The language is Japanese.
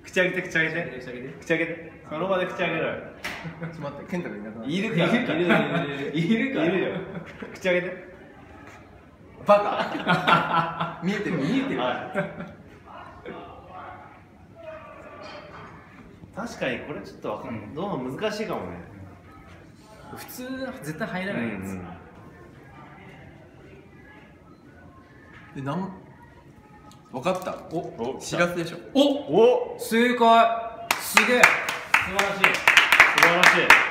口開けて、口開けて、口開けて、その場で口開けろよ。 ちょっと待って、健太がいなくなった。 いるか、いるよ。口開けて。 バカ。見えてる、見えてる。 確かにこれちょっとわかんない。どうも難しいかもね。 普通は絶対入らないやつ。 で、分かった。お、しらすでしょ。 お、正解。すげえ。 素晴らしい。素晴らしい。